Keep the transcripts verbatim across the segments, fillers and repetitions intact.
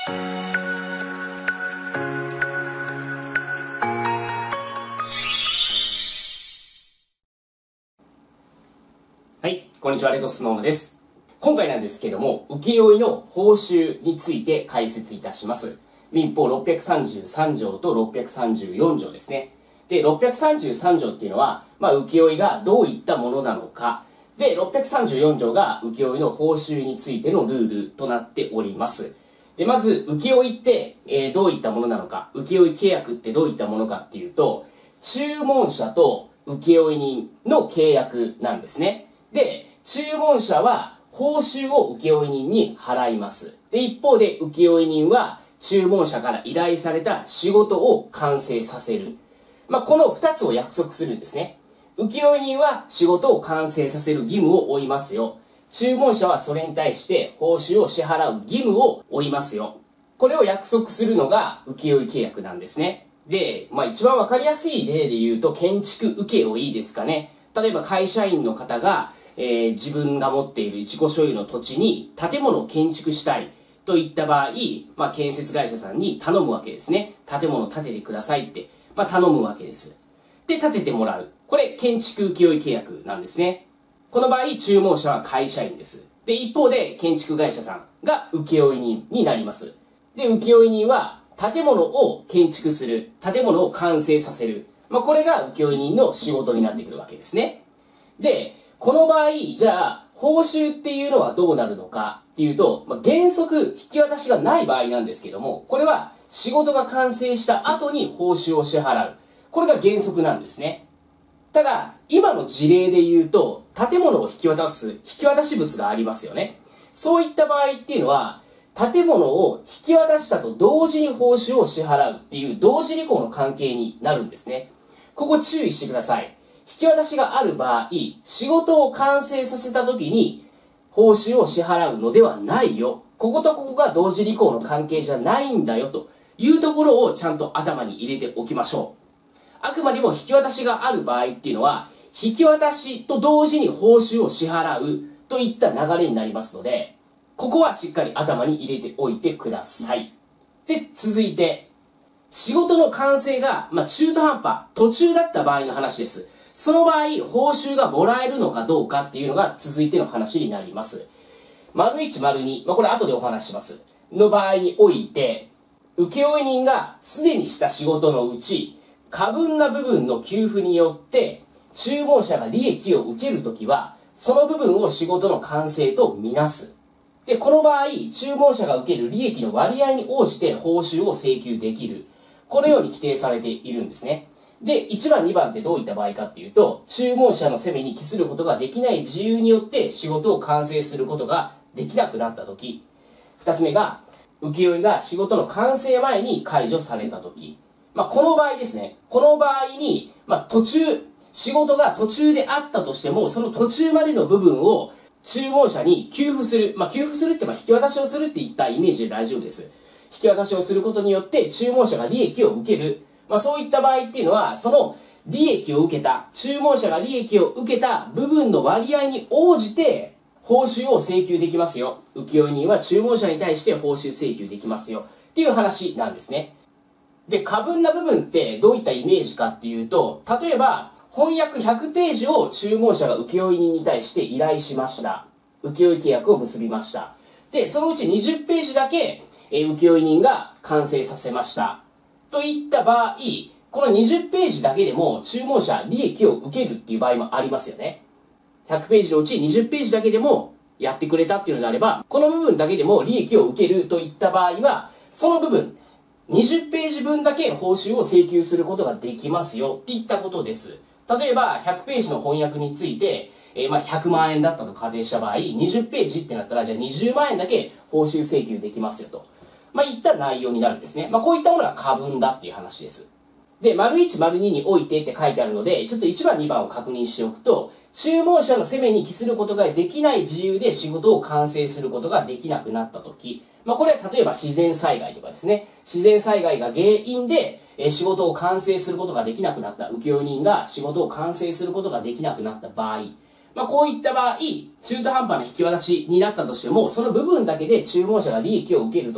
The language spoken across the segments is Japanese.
はい、こんにちは、レッドスノームです。今回なんですけども、請負の報酬について解説いたします。民法ろっぴゃくさんじゅうさん条とろっぴゃくさんじゅうよん条ですね。で、ろっぴゃくさんじゅうさん条っていうのは、まあ、請負がどういったものなのか。で、ろっぴゃくさんじゅうよん条が請負の報酬についてのルールとなっております。で、まず、請負って、えー、どういったものなのか。請負契約ってどういったものかっていうと、注文者と請負人の契約なんですね。で、注文者は報酬を請負人に払います。で、一方で請負人は注文者から依頼された仕事を完成させる。まあ、この二つを約束するんですね。請負人は仕事を完成させる義務を負いますよ。注文者はそれに対して報酬を支払う義務を負いますよ。これを約束するのが請負契約なんですね。で、まあ、一番わかりやすい例で言うと建築請負ですかね。例えば会社員の方がえー、自分が持っている自己所有の土地に建物を建築したいといった場合、まあ、建設会社さんに頼むわけですね。建物を建ててくださいって、まあ、頼むわけです。で、建ててもらう。これ、建築請負契約なんですね。この場合、注文者は会社員です。で、一方で、建築会社さんが請負人になります。で、請負人は、建物を建築する。建物を完成させる。まあ、これが請負人の仕事になってくるわけですね。で、この場合、じゃあ、報酬っていうのはどうなるのかっていうと、まあ、原則引き渡しがない場合なんですけども、これは仕事が完成した後に報酬を支払う。これが原則なんですね。ただ、今の事例で言うと、建物を引き渡す引き渡し物がありますよね。そういった場合っていうのは、建物を引き渡したと同時に報酬を支払うっていう同時履行の関係になるんですね。ここ注意してください。引き渡しがある場合、仕事を完成させた時に報酬を支払うのではないよ。こことここが同時履行の関係じゃないんだよというところをちゃんと頭に入れておきましょう。あくまでも引き渡しがある場合っていうのは、引き渡しと同時に報酬を支払うといった流れになりますので、ここはしっかり頭に入れておいてください。で、続いて、仕事の完成が、まあ、中途半端、途中だった場合の話です。その場合、報酬がもらえるのかどうかっていうのが続いての話になります。丸いち、丸に、まあ、これ後でお話しします。の場合において、請負人がすでにした仕事のうち、過分な部分の給付によって、注文者が利益を受けるときは、その部分を仕事の完成とみなす。で、この場合、注文者が受ける利益の割合に応じて報酬を請求できる。このように規定されているんですね。で、いちばん、にばんってどういった場合かっていうと、注文者の責めに帰することができない自由によって仕事を完成することができなくなったとき。ふたつめが、請負が仕事の完成前に解除されたとき。まあ、この場合ですね。この場合に、まあ、途中、仕事が途中であったとしても、その途中までの部分を注文者に給付する。まあ、給付するって、まあ、引き渡しをするっていったイメージで大丈夫です。引き渡しをすることによって注文者が利益を受ける。まあ、そういった場合っていうのは、その利益を受けた、注文者が利益を受けた部分の割合に応じて報酬を請求できますよ。請負人は注文者に対して報酬請求できますよ。っていう話なんですね。で、過分な部分ってどういったイメージかっていうと、例えば、翻訳ひゃくページを注文者が請負人に対して依頼しました。請負契約を結びました。で、そのうちにじゅうページだけ、えー、請負人が完成させました。といった場合、このにじゅうページだけでも注文者利益を受けるっていう場合もありますよね。ひゃくページのうちにじゅうページだけでもやってくれたっていうのであれば、この部分だけでも利益を受けるといった場合は、その部分、にじゅうページ分だけ報酬を請求することができますよっていったことです。例えば、ひゃくページの翻訳について、えー、まあひゃくまんえんだったと仮定した場合、にじゅうページってなったら、じゃあにじゅうまんえんだけ報酬請求できますよと。まあ、いった内容になるんですね。まあ、こういったものが過分だっていう話です。で、丸いち、丸ににおいてって書いてあるので、ちょっといちばん、にばんを確認しておくと、注文者の責めに帰することができない自由で仕事を完成することができなくなったとき、まあ、これは例えば自然災害とかですね、自然災害が原因で、え仕事を完成することができなくなった、請負人が仕事を完成することができなくなった場合、まあ、こういった場合、中途半端な引き渡しになったとしても、その部分だけで注文者が利益を受けると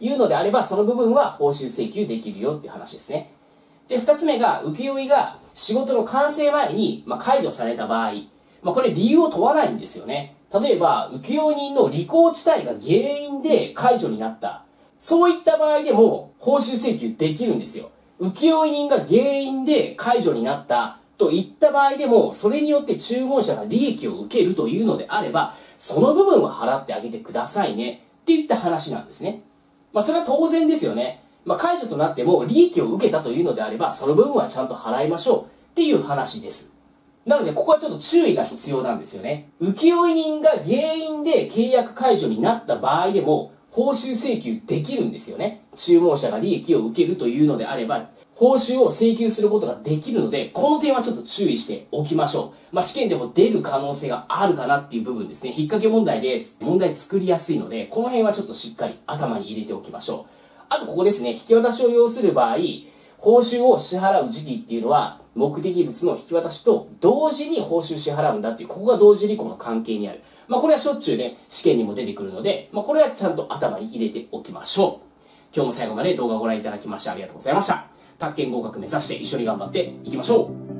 いうのであれば、その部分は報酬請求できるよっていう話ですね。で、二つ目が、請負が仕事の完成前に、まあ、解除された場合、まあ、これ理由を問わないんですよね。例えば、請負人の履行地帯が原因で解除になった。そういった場合でも、報酬請求できるんですよ。請負人が原因で解除になったといった場合でも、それによって注文者が利益を受けるというのであれば、その部分は払ってあげてくださいねっていった話なんですね。まあ、それは当然ですよね。まあ、解除となっても利益を受けたというのであれば、その部分はちゃんと払いましょうっていう話です。なので、ここはちょっと注意が必要なんですよね。請負人が原因で契約解除になった場合でも、報酬請求できるんですよね。注文者が利益を受けるというのであれば、報酬を請求することができるので、この点はちょっと注意しておきましょう。まあ、試験でも出る可能性があるかなっていう部分ですね。引っ掛け問題で問題作りやすいので、この辺はちょっとしっかり頭に入れておきましょう。あとここですね、引き渡しを要する場合、報酬を支払う時期っていうのは、目的物の引き渡しと同時に報酬支払うんだっていう、ここが同時履行の関係にある。まあ、これはしょっちゅうね、試験にも出てくるので、まあ、これはちゃんと頭に入れておきましょう。今日も最後まで動画をご覧いただきましてありがとうございました。宅建合格目指して一緒に頑張っていきましょう。